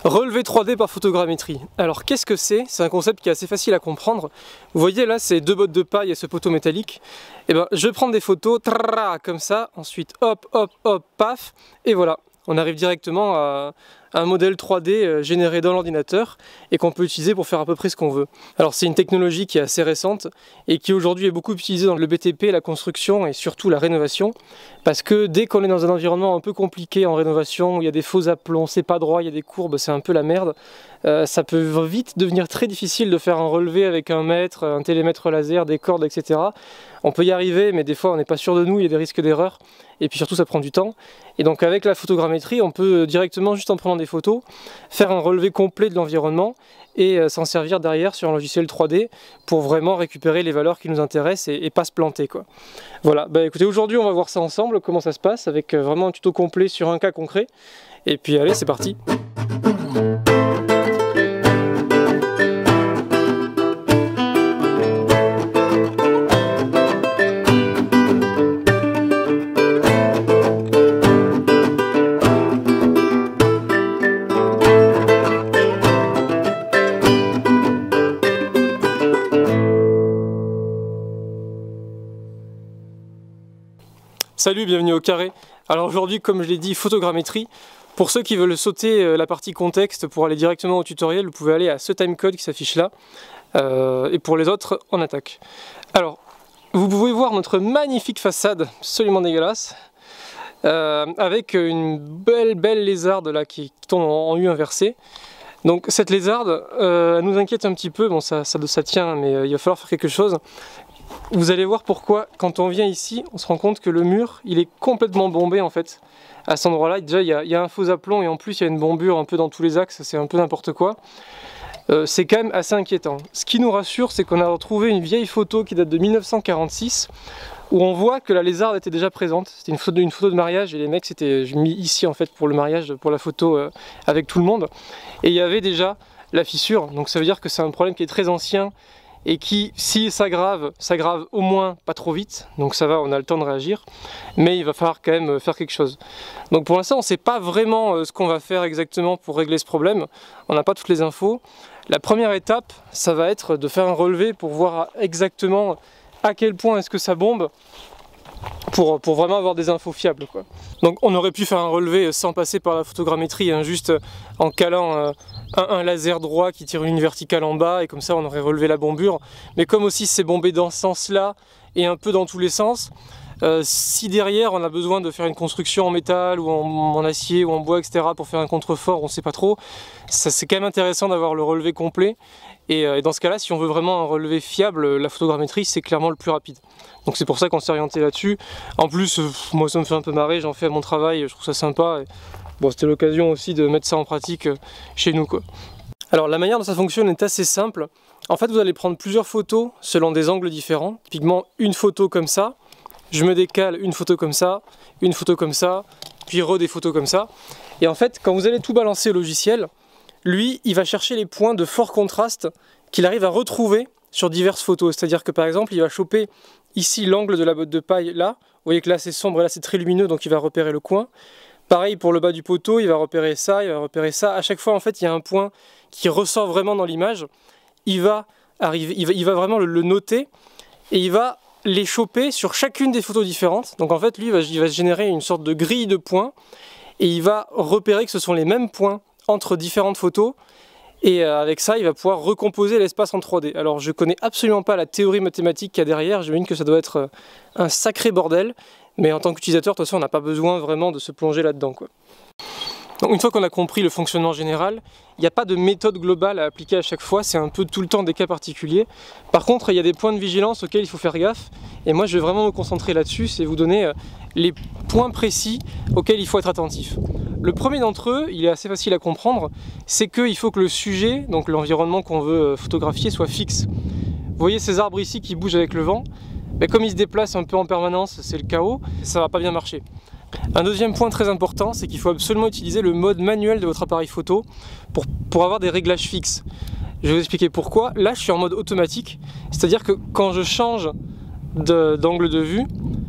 Relevé 3D par photogrammétrie. Alors qu'est-ce que c'est? C'est un concept qui est assez facile à comprendre. Vous voyez là ces deux bottes de paille et ce poteau métallique. Et ben je vais prendre des photos comme ça, ensuite hop hop hop paf, et voilà. On arrive directement à un modèle 3D généré dans l'ordinateur et qu'on peut utiliser pour faire à peu près ce qu'on veut. Alors c'est une technologie qui est assez récente et qui aujourd'hui est beaucoup utilisée dans le BTP, la construction et surtout la rénovation, parce que dès qu'on est dans un environnement un peu compliqué en rénovation, où il y a des faux aplombs, c'est pas droit, il y a des courbes, c'est un peu la merde, ça peut vite devenir très difficile de faire un relevé avec un mètre, un télémètre laser, des cordes, etc. On peut y arriver, mais des fois on n'est pas sûr de nous, il y a des risques d'erreur, et puis surtout ça prend du temps. Et donc avec la photogrammétrie, on peut directement, juste en prenant des photos, faire un relevé complet de l'environnement et s'en servir derrière sur un logiciel 3D pour vraiment récupérer les valeurs qui nous intéressent et pas se planter, quoi. Voilà, bah écoutez, aujourd'hui on va voir ça ensemble, comment ça se passe, avec vraiment un tuto complet sur un cas concret. Et puis allez, c'est parti. Salut, bienvenue au carré. Alors aujourd'hui, comme je l'ai dit, photogrammétrie. Pour ceux qui veulent sauter la partie contexte pour aller directement au tutoriel, vous pouvez aller à ce timecode qui s'affiche là. Et pour les autres, on attaque. Alors, vous pouvez voir notre magnifique façade, absolument dégueulasse, avec une belle lézarde là qui tombe en U inversé. Donc cette lézarde, elle nous inquiète un petit peu. Bon, ça tient, mais il va falloir faire quelque chose. Vous allez voir pourquoi, quand on vient ici, on se rend compte que le mur, il est complètement bombé en fait. À cet endroit-là, déjà il y a un faux aplomb et en plus il y a une bombure un peu dans tous les axes, c'est un peu n'importe quoi. C'est quand même assez inquiétant. Ce qui nous rassure, c'est qu'on a retrouvé une vieille photo qui date de 1946, où on voit que la lézarde était déjà présente. C'était une photo de mariage et les mecs s'étaient mis ici en fait pour le mariage, pour la photo avec tout le monde. Et il y avait déjà la fissure, donc ça veut dire que c'est un problème qui est très ancien, et qui, si s'aggrave au moins pas trop vite, donc ça va, on a le temps de réagir, mais il va falloir quand même faire quelque chose. Donc pour l'instant on ne sait pas vraiment ce qu'on va faire exactement pour régler ce problème, on n'a pas toutes les infos. La première étape, ça va être de faire un relevé pour voir exactement à quel point est-ce que ça bombe, pour vraiment avoir des infos fiables, quoi. Donc on aurait pu faire un relevé sans passer par la photogrammétrie, hein, juste en calant un laser droit qui tire une ligne verticale en bas, et comme ça on aurait relevé la bombure. Mais comme aussi c'est bombé dans ce sens-là et un peu dans tous les sens, si derrière on a besoin de faire une construction en métal ou en acier ou en bois, etc. pour faire un contrefort, on ne sait pas trop, c'est quand même intéressant d'avoir le relevé complet. Et dans ce cas-là, si on veut vraiment un relevé fiable, la photogrammétrie c'est clairement le plus rapide. Donc c'est pour ça qu'on s'est orienté là-dessus. En plus, moi ça me fait un peu marrer, j'en fais à mon travail, je trouve ça sympa. Et bon, c'était l'occasion aussi de mettre ça en pratique chez nous, quoi. Alors la manière dont ça fonctionne est assez simple. En fait, vous allez prendre plusieurs photos selon des angles différents. Typiquement, une photo comme ça, je me décale une photo comme ça, une photo comme ça, puis des photos comme ça. Et en fait, quand vous allez tout balancer au logiciel, lui, il va chercher les points de fort contraste qu'il arrive à retrouver sur diverses photos. C'est-à-dire que par exemple, il va choper ici l'angle de la botte de paille là. Vous voyez que là c'est sombre et là c'est très lumineux, donc il va repérer le coin. Pareil pour le bas du poteau, il va repérer ça, il va repérer ça. À chaque fois en fait il y a un point qui ressort vraiment dans l'image. Il va vraiment le noter et il va les choper sur chacune des photos différentes. Donc en fait lui il va générer une sorte de grille de points et il va repérer que ce sont les mêmes points entre différentes photos. Et avec ça, il va pouvoir recomposer l'espace en 3D. Alors je connais absolument pas la théorie mathématique qu'il y a derrière, j'imagine que ça doit être un sacré bordel, mais en tant qu'utilisateur, de toute façon, on n'a pas besoin vraiment de se plonger là-dedans, quoi. Donc une fois qu'on a compris le fonctionnement général, il n'y a pas de méthode globale à appliquer à chaque fois, c'est un peu tout le temps des cas particuliers. Par contre, il y a des points de vigilance auxquels il faut faire gaffe, et moi je vais vraiment me concentrer là-dessus, c'est vous donner les points précis auxquels il faut être attentif. Le premier d'entre eux, il est assez facile à comprendre, c'est qu'il faut que le sujet, donc l'environnement qu'on veut photographier, soit fixe. Vous voyez ces arbres ici qui bougent avec le vent, mais comme ils se déplacent un peu en permanence, c'est le chaos, ça va pas bien marcher. Un deuxième point très important, c'est qu'il faut absolument utiliser le mode manuel de votre appareil photo pour avoir des réglages fixes. Je vais vous expliquer pourquoi. Là, je suis en mode automatique, c'est-à-dire que quand je change d'angle de vue,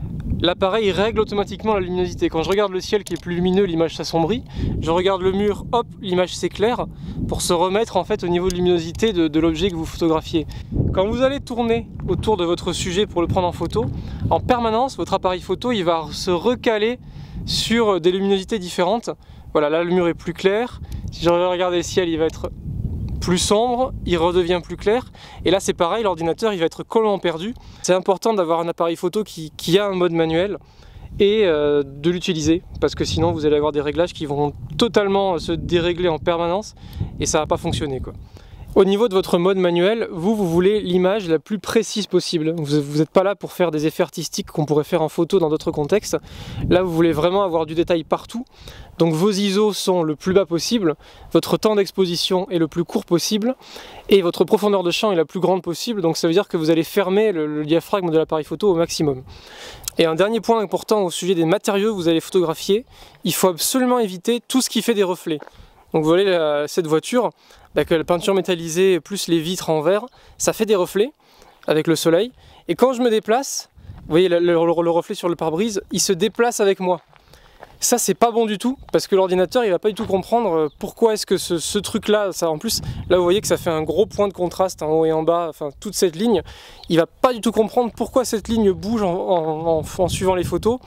l'appareil règle automatiquement la luminosité. Quand je regarde le ciel qui est plus lumineux, l'image s'assombrit. Je regarde le mur, hop, l'image s'éclaire pour se remettre en fait au niveau de luminosité de l'objet que vous photographiez. Quand vous allez tourner autour de votre sujet pour le prendre en photo, en permanence, votre appareil photo il va se recaler sur des luminosités différentes. Voilà, là le mur est plus clair. Si je regarde le ciel, il va être plus sombre, il redevient plus clair, et là c'est pareil, l'ordinateur il va être complètement perdu. C'est important d'avoir un appareil photo qui a un mode manuel et de l'utiliser, parce que sinon vous allez avoir des réglages qui vont totalement se dérégler en permanence et ça va pas fonctionner quoi. Au niveau de votre mode manuel, vous voulez l'image la plus précise possible. Vous n'êtes pas là pour faire des effets artistiques qu'on pourrait faire en photo dans d'autres contextes. Là, vous voulez vraiment avoir du détail partout. Donc vos ISO sont le plus bas possible, votre temps d'exposition est le plus court possible et votre profondeur de champ est la plus grande possible. Donc ça veut dire que vous allez fermer le diaphragme de l'appareil photo au maximum. Et un dernier point important au sujet des matériaux que vous allez photographier, il faut absolument éviter tout ce qui fait des reflets. Donc vous voyez cette voiture, avec la peinture métallisée plus les vitres en verre, ça fait des reflets avec le soleil. Et quand je me déplace, vous voyez le reflet sur le pare-brise, il se déplace avec moi. Ça c'est pas bon du tout, parce que l'ordinateur il va pas du tout comprendre pourquoi est-ce que ce truc là, en plus là vous voyez que ça fait un gros point de contraste en haut et en bas, enfin toute cette ligne, il va pas du tout comprendre pourquoi cette ligne bouge en suivant les photos.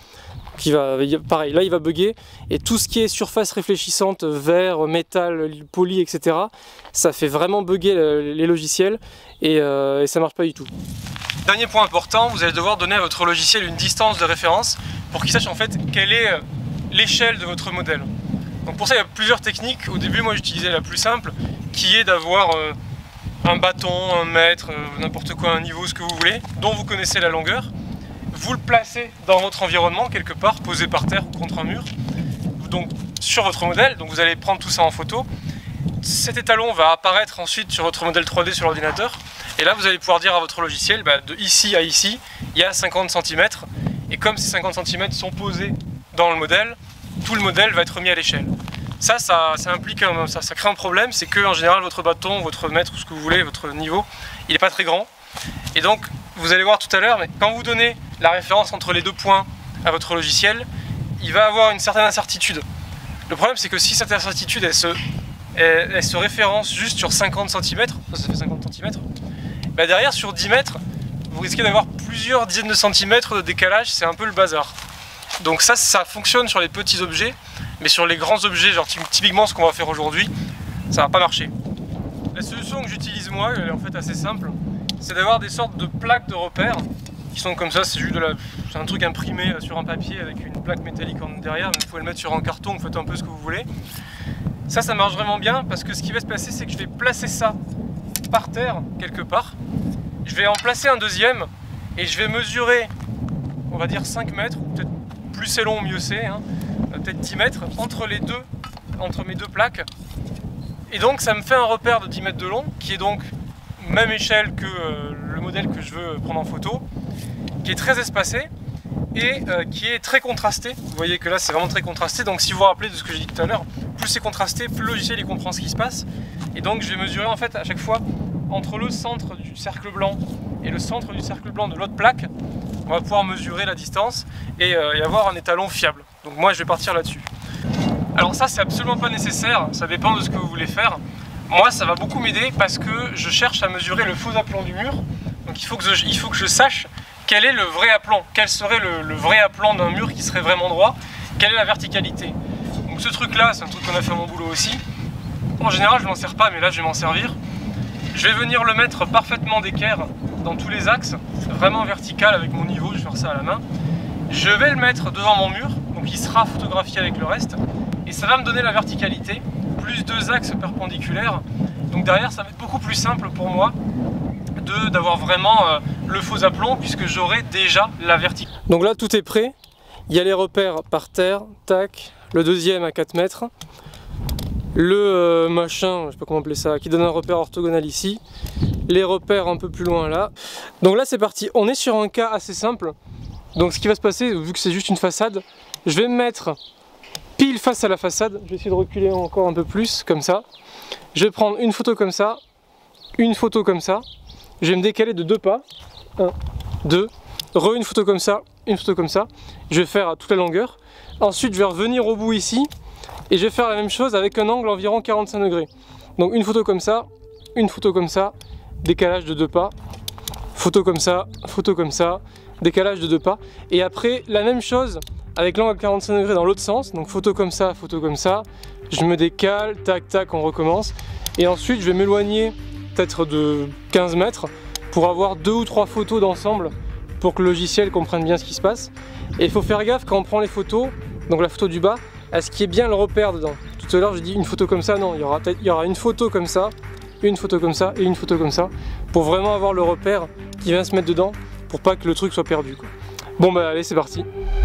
Pareil, là il va bugger, et tout ce qui est surface réfléchissante, verre, métal, poli, etc. ça fait vraiment bugger les logiciels et ça marche pas du tout. Dernier point important, vous allez devoir donner à votre logiciel une distance de référence pour qu'il sache en fait quelle est l'échelle de votre modèle. Donc pour ça il y a plusieurs techniques. Au début moi j'utilisais la plus simple, qui est d'avoir un bâton, un mètre, n'importe quoi, un niveau, ce que vous voulez, dont vous connaissez la longueur. Vous le placez dans votre environnement quelque part, posé par terre ou contre un mur, donc sur votre modèle, donc vous allez prendre tout ça en photo. Cet étalon va apparaître ensuite sur votre modèle 3D sur l'ordinateur, et là vous allez pouvoir dire à votre logiciel, de ici à ici, il y a 50 cm, et comme ces 50 cm sont posés dans le modèle, tout le modèle va être mis à l'échelle. Ça crée un problème, c'est que en général votre bâton, votre mètre, ou ce que vous voulez, votre niveau, il n'est pas très grand, et donc vous allez voir tout à l'heure, mais quand vous donnez la référence entre les deux points à votre logiciel, il va avoir une certaine incertitude. Le problème c'est que si cette incertitude elle se référence juste sur 50 cm, ça fait 50 cm, derrière sur 10 mètres, vous risquez d'avoir plusieurs dizaines de centimètres de décalage, c'est un peu le bazar. Donc ça fonctionne sur les petits objets, mais sur les grands objets, genre typiquement ce qu'on va faire aujourd'hui, ça va pas marcher. La solution que j'utilise moi, elle est en fait assez simple, c'est d'avoir des sortes de plaques de repères qui sont comme ça, c'est juste un truc imprimé sur un papier avec une plaque métallique en derrière, mais vous pouvez le mettre sur un carton, vous faites un peu ce que vous voulez. Ça marche vraiment bien parce que ce qui va se passer, c'est que je vais placer ça par terre quelque part, je vais en placer un deuxième et je vais mesurer, on va dire 5 mètres, ou peut-être plus c'est long mieux c'est, hein, peut-être 10 mètres entre mes deux plaques, et donc ça me fait un repère de 10 mètres de long qui est donc même échelle que le modèle que je veux prendre en photo, qui est très espacé et qui est très contrasté. Vous voyez que là c'est vraiment très contrasté, donc si vous vous rappelez de ce que j'ai dit tout à l'heure, plus c'est contrasté, plus le logiciel il comprend ce qui se passe, et donc je vais mesurer en fait à chaque fois entre le centre du cercle blanc et le centre du cercle blanc de l'autre plaque, on va pouvoir mesurer la distance et avoir un étalon fiable. Donc moi je vais partir là-dessus. Alors ça c'est absolument pas nécessaire, ça dépend de ce que vous voulez faire. Moi ça va beaucoup m'aider parce que je cherche à mesurer le faux aplomb du mur. Donc il faut que je sache quel est le vrai aplomb, quel serait le vrai aplomb d'un mur qui serait vraiment droit, quelle est la verticalité. Donc ce truc là, c'est un truc qu'on a fait à mon boulot aussi. En général je m'en sers pas, mais là je vais m'en servir. Je vais venir le mettre parfaitement d'équerre dans tous les axes, vraiment vertical avec mon niveau, je vais faire ça à la main. Je vais le mettre devant mon mur, donc il sera photographié avec le reste, et ça va me donner la verticalité, plus deux axes perpendiculaires. Donc derrière ça va être beaucoup plus simple pour moi d'avoir vraiment le faux aplomb, puisque j'aurai déjà la verticalité. Donc là tout est prêt, il y a les repères par terre, tac, le deuxième à 4 mètres, le machin, je sais pas comment appeler ça, qui donne un repère orthogonal ici, les repères un peu plus loin là. Donc là c'est parti, on est sur un cas assez simple. Donc ce qui va se passer, vu que c'est juste une façade, je vais me mettre pile face à la façade, je vais essayer de reculer encore un peu plus, comme ça. Je vais prendre une photo comme ça, une photo comme ça, je vais me décaler de 2 pas, 1, 2, une photo comme ça, une photo comme ça. Je vais faire à toute la longueur. Ensuite, je vais revenir au bout ici et je vais faire la même chose avec un angle environ 45 degrés. Donc une photo comme ça, décalage de 2 pas, photo comme ça, décalage de 2 pas. Et après, la même chose avec l'angle 45 degrés dans l'autre sens. Donc photo comme ça, je me décale, tac, tac, on recommence. Et ensuite, je vais m'éloigner peut-être de 15 mètres pour avoir 2 ou 3 photos d'ensemble pour que le logiciel comprenne bien ce qui se passe. Et il faut faire gaffe quand on prend les photos, donc la photo du bas, à ce qu'il y ait bien le repère dedans. Tout à l'heure, j'ai dit une photo comme ça, non, il y aura une photo comme ça, une photo comme ça et une photo comme ça, pour vraiment avoir le repère qui vient se mettre dedans, pour pas que le truc soit perdu, quoi. Bon bah allez, c'est parti.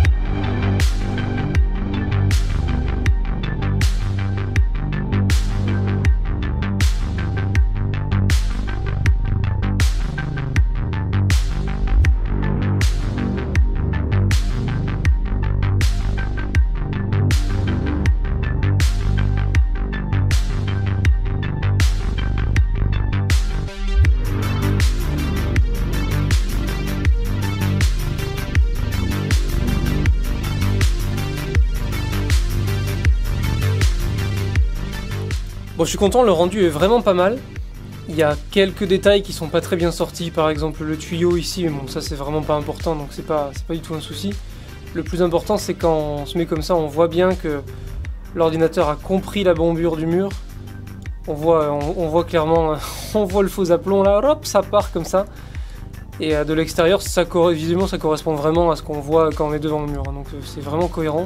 Bon, je suis content, le rendu est vraiment pas mal. Il y a quelques détails qui sont pas très bien sortis, par exemple le tuyau ici, mais bon, ça c'est vraiment pas important, donc c'est pas du tout un souci. Le plus important, c'est quand on se met comme ça, on voit bien que l'ordinateur a compris la bombure du mur. On voit clairement, on voit le faux aplomb là, hop, ça part comme ça. Et de l'extérieur, visiblement, ça correspond vraiment à ce qu'on voit quand on est devant le mur, donc c'est vraiment cohérent.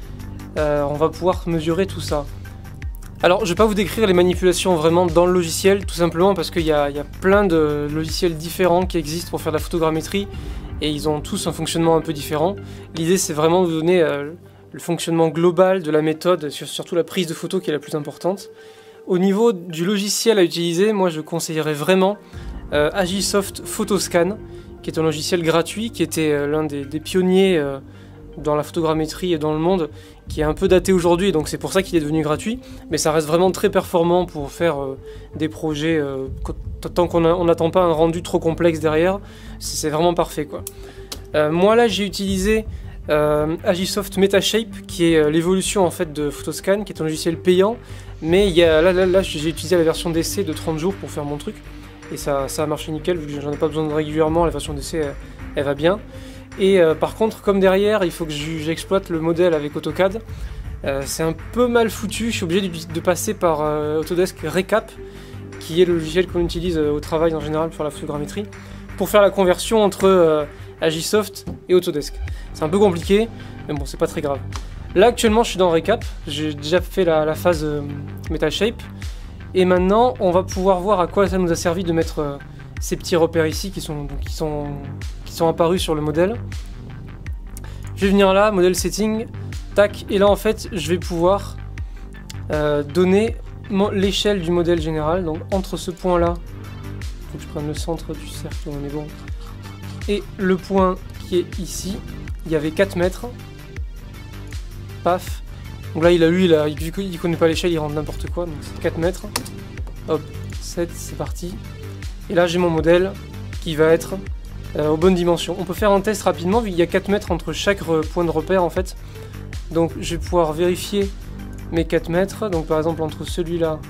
On va pouvoir mesurer tout ça. Alors, je ne vais pas vous décrire les manipulations vraiment dans le logiciel, tout simplement parce qu'il y a plein de logiciels différents qui existent pour faire de la photogrammétrie et ils ont tous un fonctionnement un peu différent. L'idée, c'est vraiment de vous donner le fonctionnement global de la méthode, surtout la prise de photo qui est la plus importante. Au niveau du logiciel à utiliser, moi je conseillerais vraiment Agisoft Photoscan, qui est un logiciel gratuit, qui était l'un des pionniers dans la photogrammétrie et dans le monde, qui est un peu daté aujourd'hui, donc c'est pour ça qu'il est devenu gratuit, mais ça reste vraiment très performant pour faire des projets, tant qu'on n'attend pas un rendu trop complexe derrière, c'est vraiment parfait, quoi. Moi là j'ai utilisé Agisoft Metashape, qui est l'évolution en fait de Photoscan, qui est un logiciel payant, mais là j'ai utilisé la version d'essai de 30 jours pour faire mon truc, et ça a marché nickel, vu que j'en ai pas besoin régulièrement, la version d'essai elle va bien. Et par contre, comme derrière, il faut que j'exploite le modèle avec AutoCAD, c'est un peu mal foutu, je suis obligé de passer par Autodesk Recap, qui est le logiciel qu'on utilise au travail en général pour faire la photogrammétrie, pour faire la conversion entre Agisoft et Autodesk. C'est un peu compliqué, mais bon, c'est pas très grave. Là, actuellement, je suis dans Recap, j'ai déjà fait la phase Metashape, et maintenant, on va pouvoir voir à quoi ça nous a servi de mettre ces petits repères ici qui sont apparus sur le modèle. Je vais venir là, modèle setting, tac, et là en fait je vais pouvoir donner l'échelle du modèle général, donc entre ce point là, il faut que je prenne le centre du cercle, on est bon, et le point qui est ici, il y avait 4 mètres, paf, donc là vu qu'il connaît pas l'échelle, il rentre n'importe quoi, donc c'est 4 mètres, hop, 7, c'est parti, et là j'ai mon modèle qui va être aux bonnes dimensions. On peut faire un test rapidement vu qu'il y a 4 mètres entre chaque point de repère en fait. Donc je vais pouvoir vérifier mes 4 mètres. Donc par exemple entre celui-là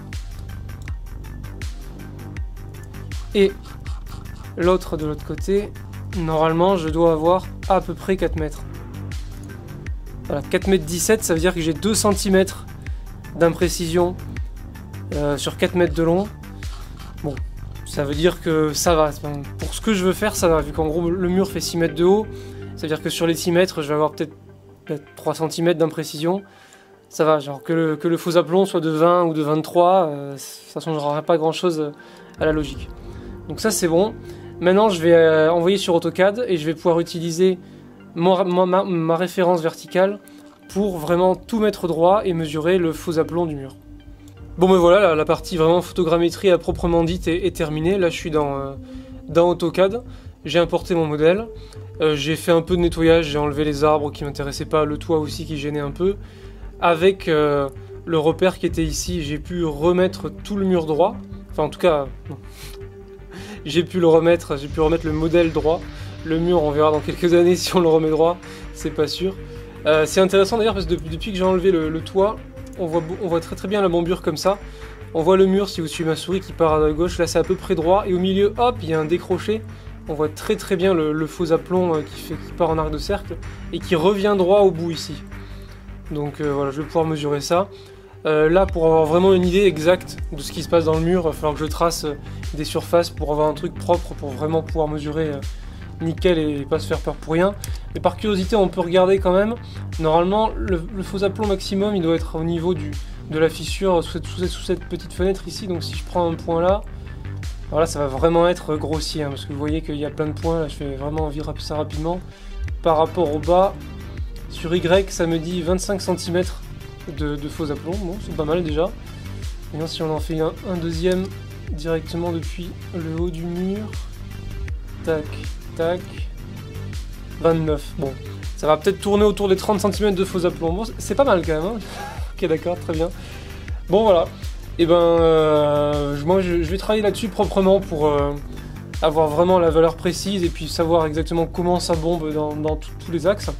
et l'autre de l'autre côté, normalement je dois avoir à peu près 4 mètres. Voilà, 4 mètres 17, ça veut dire que j'ai 2 cm d'imprécision sur 4 mètres de long. Bon, ça veut dire que ça va, pour ce que je veux faire ça va, vu qu'en gros le mur fait 6 mètres de haut, ça veut dire que sur les 6 mètres je vais avoir peut-être 3 cm d'imprécision, ça va, genre que le faux aplomb soit de 20 ou de 23, ça changera pas grand chose à la logique. Donc ça c'est bon, maintenant je vais envoyer sur AutoCAD et je vais pouvoir utiliser ma référence verticale pour vraiment tout mettre droit et mesurer le faux aplomb du mur. Bon ben voilà, la partie vraiment photogrammétrie à proprement dite est terminée. Là je suis dans AutoCAD, j'ai importé mon modèle, j'ai fait un peu de nettoyage, j'ai enlevé les arbres qui m'intéressaient pas, le toit aussi qui gênait un peu. Avec le repère qui était ici, j'ai pu remettre tout le mur droit, enfin en tout cas, non. J'ai pu remettre le modèle droit, Le mur, on verra dans quelques années si on le remet droit, c'est pas sûr. C'est intéressant d'ailleurs parce que depuis que j'ai enlevé le toit, on voit très bien la bordure comme ça. On voit le mur, si vous suivez ma souris, qui part à gauche, là c'est à peu près droit, et au milieu, hop, il y a un décroché. On voit très bien le faux aplomb qui part en arc de cercle, et qui revient droit au bout ici. Donc voilà, je vais pouvoir mesurer ça. Là, pour avoir vraiment une idée exacte de ce qui se passe dans le mur, il va falloir que je trace des surfaces pour avoir un truc propre, pour vraiment pouvoir mesurer nickel et pas se faire peur pour rien. Mais par curiosité, on peut regarder quand même. Normalement, le faux aplomb maximum, il doit être au niveau de la fissure sous cette petite fenêtre ici. Donc si je prends un point là, voilà, ça va vraiment être grossier, hein, parce que vous voyez qu'il y a plein de points. Là, je fais vraiment virer ça rapidement. Par rapport au bas, sur Y, ça me dit 25 cm de faux aplomb. Bon, c'est pas mal déjà. Et si on en fait un deuxième directement depuis le haut du mur, tac, tac, 29. Bon, ça va peut-être tourner autour des 30 cm de faux aplomb. Bon, c'est pas mal quand même, hein. Ok, d'accord, très bien. Bon, voilà. Et moi, je vais travailler là-dessus proprement pour avoir vraiment la valeur précise et puis savoir exactement comment ça bombe dans tous les axes.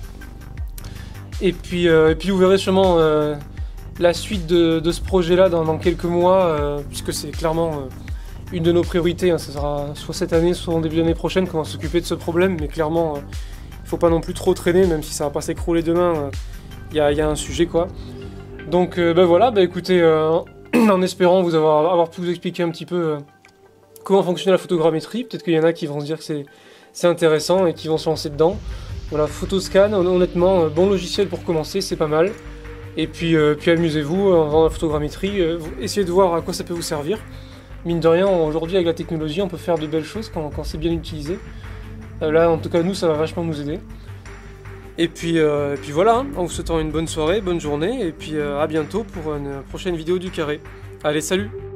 Et puis vous verrez sûrement la suite de ce projet-là dans quelques mois, puisque c'est clairement une de nos priorités. Hein. Ça sera soit cette année, soit en début d'année prochaine qu'on va s'occuper de ce problème, mais clairement, il faut pas non plus trop traîner, même si ça va pas s'écrouler demain, il y a un sujet, quoi. Donc voilà, écoutez, en espérant avoir pu vous expliquer un petit peu comment fonctionne la photogrammétrie, peut-être qu'il y en a qui vont se dire que c'est intéressant et qui vont se lancer dedans. Voilà, Photoscan, honnêtement, bon logiciel pour commencer, c'est pas mal. Et puis amusez-vous en faisant la photogrammétrie, essayez de voir à quoi ça peut vous servir. Mine de rien, aujourd'hui avec la technologie, on peut faire de belles choses quand c'est bien utilisé. Là, en tout cas, nous, ça va vachement nous aider. Et puis voilà, hein, en vous souhaitant une bonne soirée, bonne journée, et puis à bientôt pour une prochaine vidéo du carré. Allez, salut!